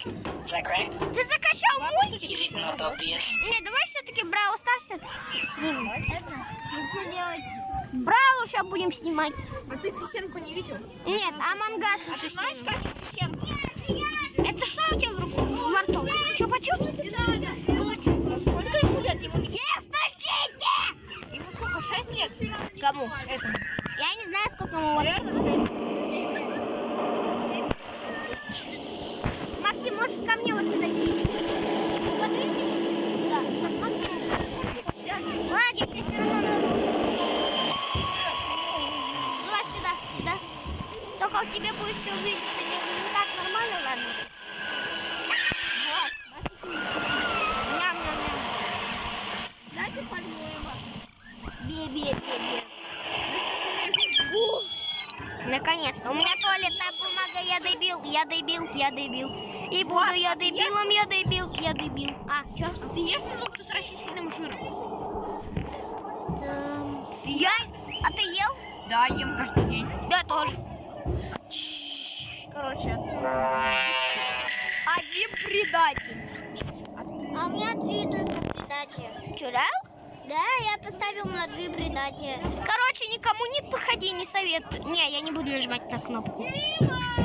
Ты закачал мультик? Не, давай все-таки Brawl Stars снимем. Что делать? Brawl сейчас будем снимать. А ты Фисенку не видел? Нет, Among Us. А ты знаешь, как Фисенку? Это что у тебя во рту? Чупа-чупс? Сколько ему лет? Источите! Ему сколько, 6 лет? Кому? Этому. Я не знаю, сколько ему лет. Наверное, 6. Максим, можешь ко мне вот сюда сесть? Подвинься чуть-чуть. Да, чтобы Максим... Ладно, тебе все равно надо. Давай сюда. Только тебе будет все увидеться не так нормально, ладно? Ням-ням-ням. Дайте пальму, Маша. Бе. Наконец-то. У меня туалетная бумага. Я дебил. И буду я дебилом, я дебил. А, что? Ты ешь продукты с растительным жиром? Я? А ты ел? Да, ем каждый день. Я тоже. Короче. Один предатель. А у меня 3 только предателя. Чурал? Да, я поставил на 3 предателя. Короче, никому не походи, не советую. Не, я не буду нажимать на кнопку.